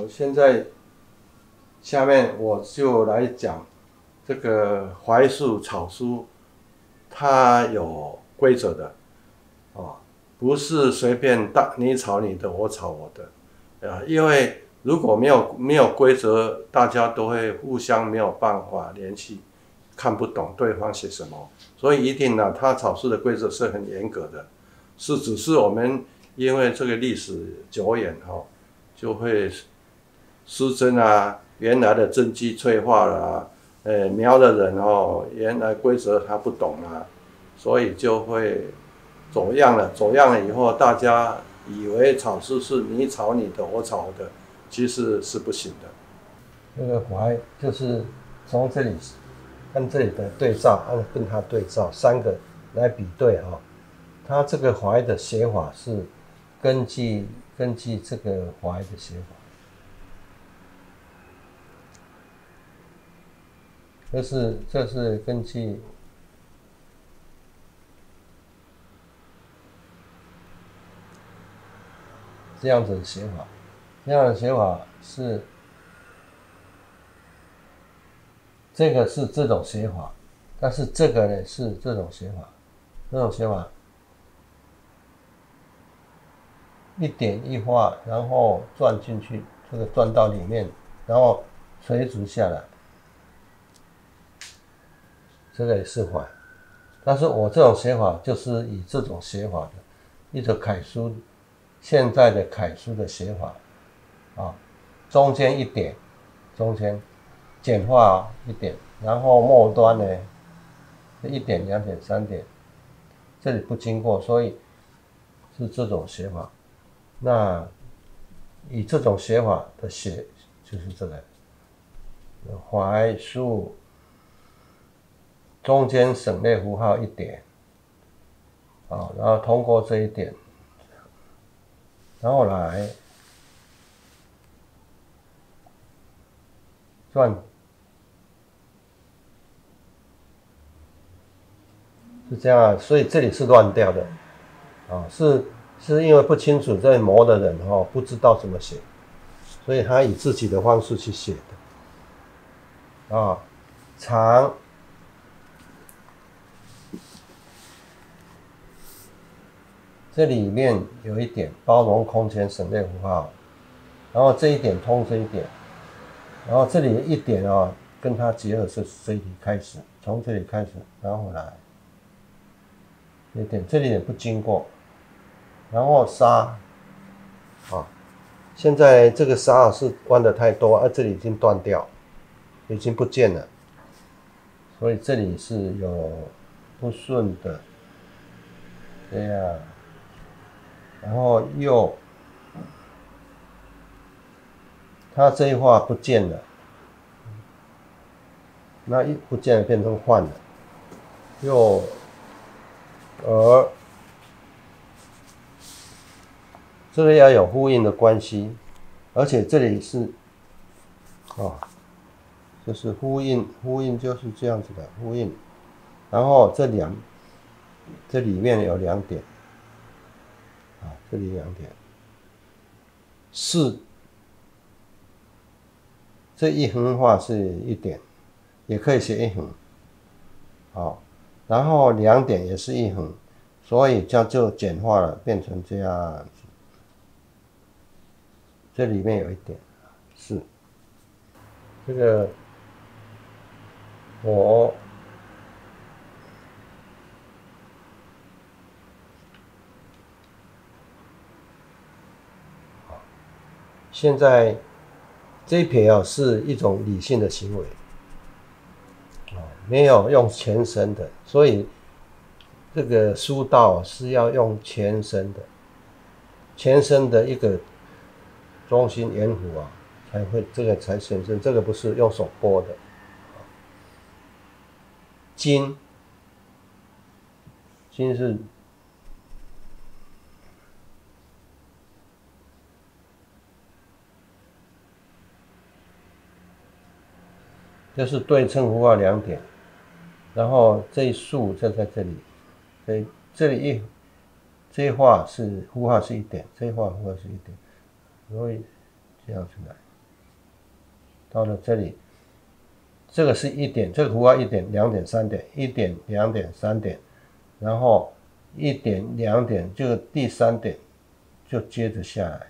好，现在下面我就来讲这个槐树草书，它有规则的哦，不是随便你吵你的，我吵我的，因为如果没有规则，大家都会互相没有办法联系，看不懂对方写什么，所以一定呢，它草书的规则是很严格的，只是我们因为这个历史久远就会失真啊，原来的真迹退化了描的人原来规则他不懂啊，所以就会走样了以后，大家以为草书是你吵你的，我吵我的，其实是不行的。这个槐就是从这里跟这里的对照，跟它对照3个来比对它这个槐的写法是根据这个槐的写法。这是根据这样子的写法，这样的写法是这个是这种写法，但是这个呢是这种写法，一点一画，然后转进去，这个转到里面，然后垂直下来。这个也是槐，但是我这种写法就是以这种写法的一个楷书，现在的楷书的写法中间一点，中间简化一点，然后末端呢1点、2点、3点，这里不经过，所以是这种写法。那以这种写法的写就是这个槐树。中间省略符号1点，然后通过这一点，然后来转，是这样所以这里是乱掉的，是因为不清楚在磨的人不知道怎么写，所以他以自己的方式去写的，长。这里面有一点包容空间省略符号，然后这一点通这一点，然后这里一点跟它结合是这里开始，从这里开始，然后来一点，这里也不经过，然后沙现在这个沙是弯的太多，这里已经断掉，已经不见了，所以这里是有不顺的，这样。然后又，它这一画不见了，那一不见了变成换了，又而这个要有呼应的关系，而且这里是就是呼应就是这样子的呼应，然后这里面有2点。这里2点，是这一横画是1点，也可以写1横，然后2点也是1横，所以就简化了，变成这样子。这里面有1点，是这个我。现在这一撇是一种理性的行为，没有用全身的，所以这个书道是要用全身的一个中心圆弧才会这个才显身，这个不是用手拨的。金是就是对称符号2点，然后这一竖就在这里，这里这一画是符号是1点，这一画符号是1点，所以这样出来。 到了这里，这个是1点，这个符号1点、2点、3点，1点、2点、3点，然后1点、2点，这个第3点就接着下来，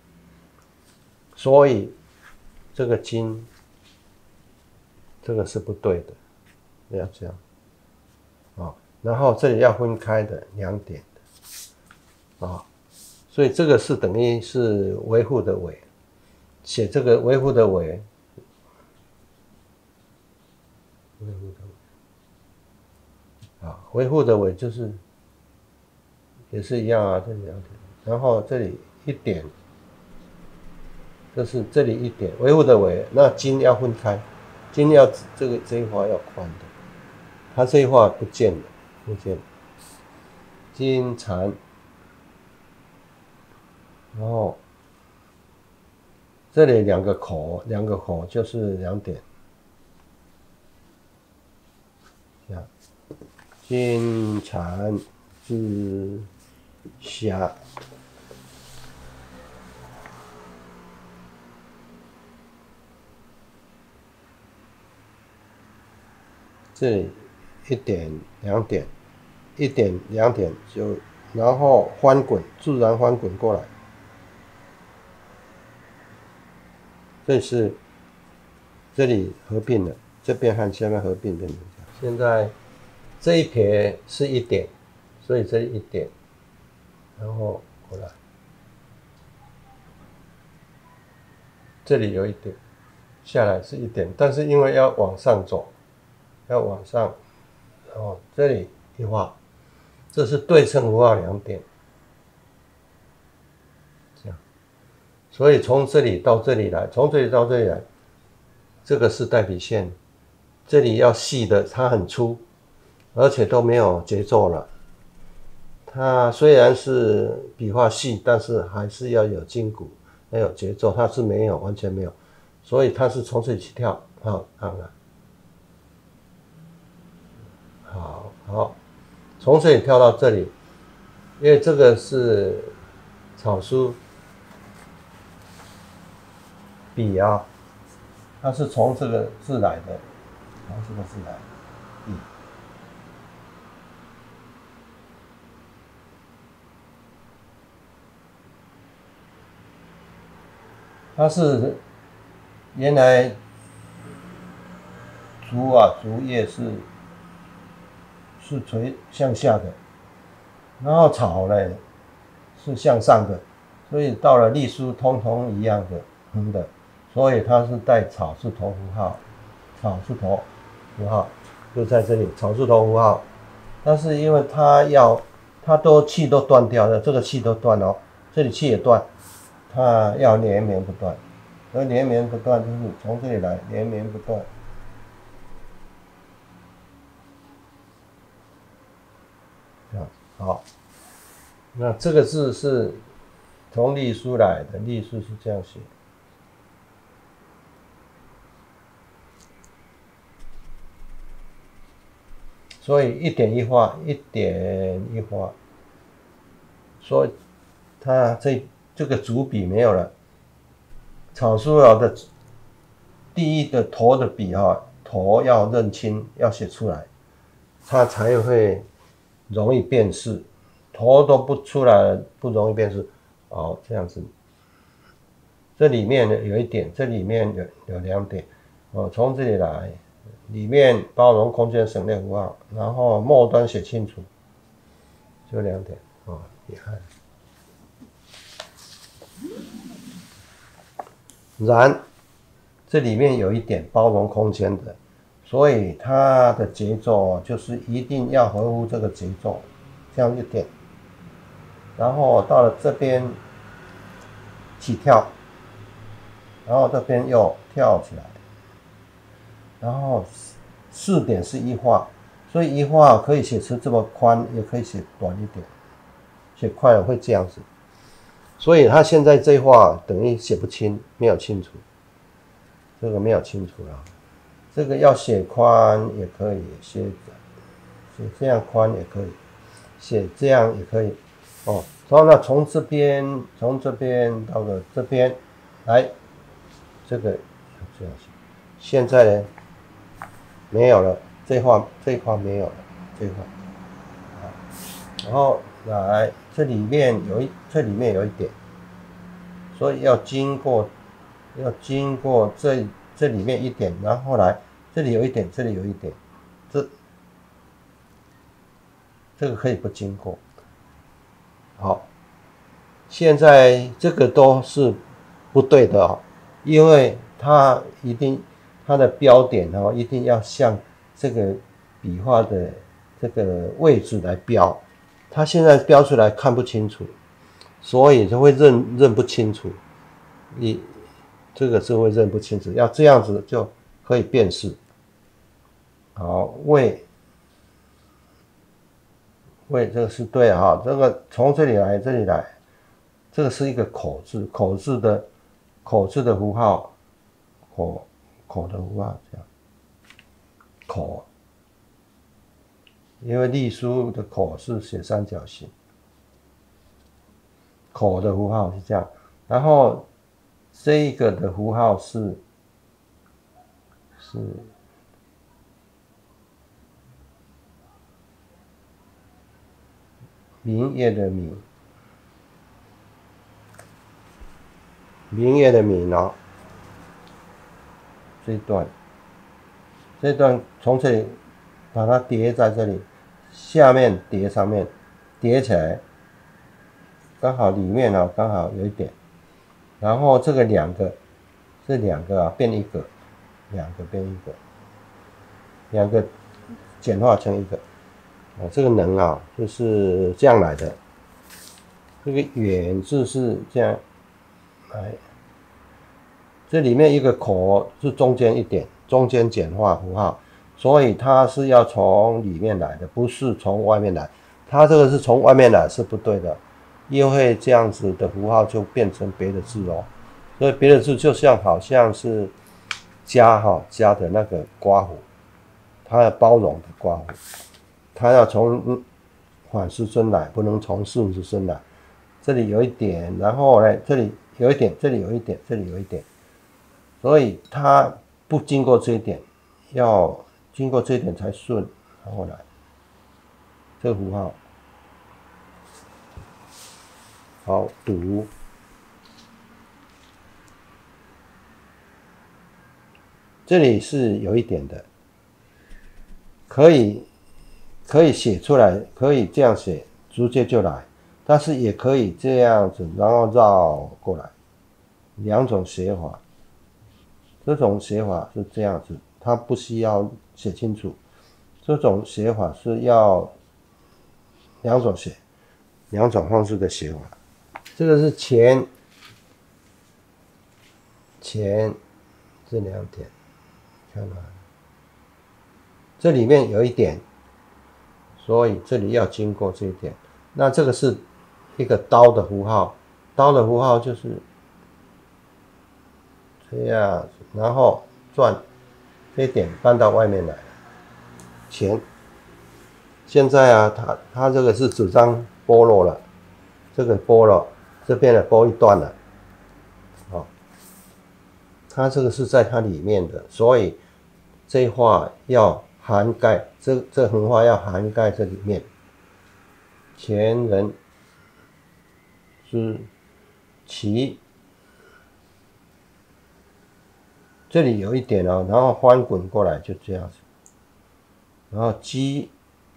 所以这个金，这个是不对的，要这样，然后这里要分开的2点的，所以这个是等于是维护的维，写这个维护的维。维护的维就是也是一样啊，这里2点，然后这里1点，就是这里1点，维护的维，那金要分开，金要这一画要宽的，它这一画不见了，金蝉，然后这里2个口就是2点。金蝉之霞，这里1点、2点，1点、2点就，然后翻滚，自然翻滚过来。这里合并了，这边和下面合并的。现在这一撇是1点，所以这里1点，然后过来，这里有1点，下来是1点，但是因为要往上走，要往上，然后这里一画，这是对称符号2点，这样，所以从这里到这里来，从这里到这里来，这个是带笔线，这里要细的，它很粗，而且都没有节奏了。它虽然是笔画细，但是还是要有筋骨，要有节奏，它是没有，完全没有，所以它是从这里起跳，好，从这里跳到这里，因为这个是草书笔啊，它是从这个字来的，从这个字来的笔。它是原来竹叶是垂向下的，然后草呢是向上的，所以到了隶书通通一样的横的，所以它是带草字头符号，草字头符号就在这里，草字头符号。但是因为它气都断掉了，这个气都断了，这里气也断。它要连绵不断，而连绵不断就是从这里来，连绵不断。好，那这个字是从隶书来的，隶书是这样写。所以1点1画，1点1画，所以它这个主笔没有了。草书的第一的头的笔头要认清，要写出来，它才会容易辨识。头都不出来，不容易辨识。这样子。这里面有1点，这里面有2点。从这里来，里面包容空间省略符号，然后末端写清楚，就2点。厉害。然这里面有1点包容空间的，所以它的节奏就是一定要合乎这个节奏，这样1点，然后到了这边起跳，然后这边又跳起来，然后4点是1画，所以1画可以写成这么宽，也可以写短一点，写快了会这样子。所以他现在这一画等于写不清，没有清楚，这个没有清楚了。这个要写宽也可以，写这样宽也可以，写这样也可以。然后呢，从这边到了这边来，这个这样写。现在呢，没有了，这一块没有了，这一块。然后来这里面有一点，所以要经过这里面一点，然后来这里有一点，这里有一点，这个可以不经过。好，现在这个都是不对的哦，因为它的标点哦一定要向这个笔画的这个位置来标，它现在标出来看不清楚，所以就会认不清楚，这个是会认不清楚，要这样子就可以辨识。好，位这个是对哈，这个从这里来，这个是一个口字的符号，口的符号这样，口，因为隶书的口是写三角形，口的符号是这样，然后这一个的符号是明月的明，明月的明哦，这一段从这里把它叠在这里，下面叠上面，叠起来，刚好里面啊刚好有一点，然后这两个啊变一个，两个简化成一个，这个能啊就是这样来的，这个远字是这样来，这里面一个口是中间一点，中间简化符号，所以它是要从里面来的，不是从外面来。它这个是从外面来是不对的，因为这样子的符号就变成别的字哦。所以别的字就好像是家的那个刮胡，它要包容的刮胡，它要从反时针来，不能从顺时针来。这里有一点，然后呢，这里有一点，这里有一点，这里有一点，所以它不经过这一点，要经过这一点才顺。然后来这个符号，好读，这里是有一点的，可以写出来，可以这样写，直接就来。但是也可以这样子，然后绕过来，两种写法。这种写法是这样子，它不需要写清楚。这种写法是要两种方式的写法。这个是前这两点，看到这里面有一点，所以这里要经过这一点。那这个是一个刀的符号，刀的符号就是这样子，然后转这一点搬到外面来，前。现在啊，它这个是纸张剥落了，这个剥了，这边的剥一段了，它这个是在它里面的，所以这一画要涵盖这横画要涵盖这里面。前人之其，这里有一点哦，然后翻滚过来就这样子，然后鸡，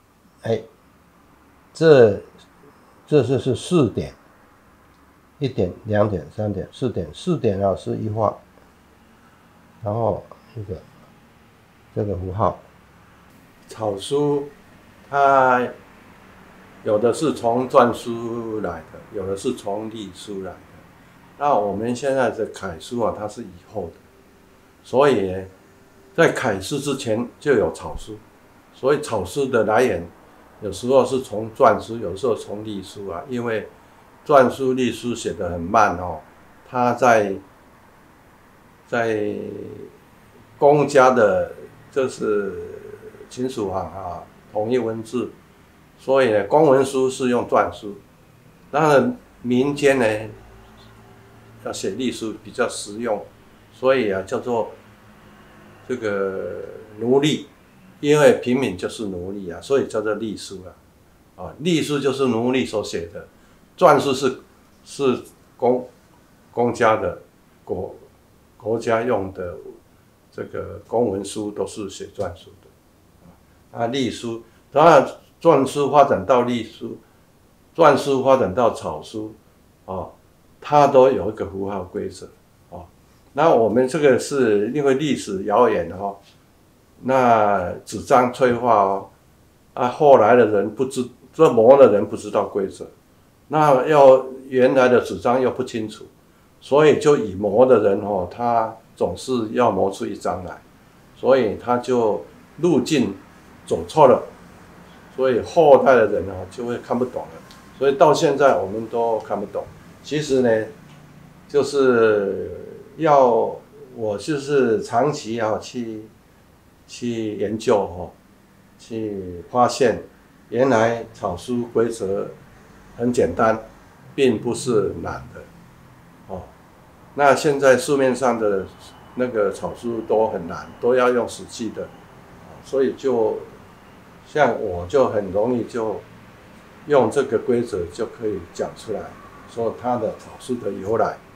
这是4点，1点、2点、3点、4点，4点啊是一画，然后这个符号。 草书它有的是从篆书来的，有的是从隶书来的。那我们现在的楷书啊，它是以后的，所以在楷书之前就有草书，所以草书的来源有时候是从篆书，有时候从隶书啊，因为篆书、隶书写得很慢哦，它在公家的，就是亲属行啊，统一文字。所以呢，公文书是用篆书，当然民间呢要写隶书比较实用， 所以啊叫做这个奴隶，因为平民就是奴隶啊，所以叫做隶书啊。啊，隶书就是奴隶所写的，篆书是公家的国家用的这个公文书都是写篆书的。啊，隶书当然篆书发展到隶书，篆书发展到草书，哦，它都有一个符号规则。哦，那我们这个是因为历史遥远哦，那纸张催化哦，啊，后来的人不知，这磨的人不知道规则，那原来的纸张又不清楚，所以就以磨的人哦，他总是要磨出一张来，所以他就路径走错了，所以后代的人哦就会看不懂了，所以到现在我们都看不懂。其实呢，就是我就是长期去研究哦，去发现原来草书规则很简单，并不是难的哦。那现在市面上的那个草书都很难，都要用死记的，所以就像我就很容易就用这个规则就可以讲出来，说它的草书的由来。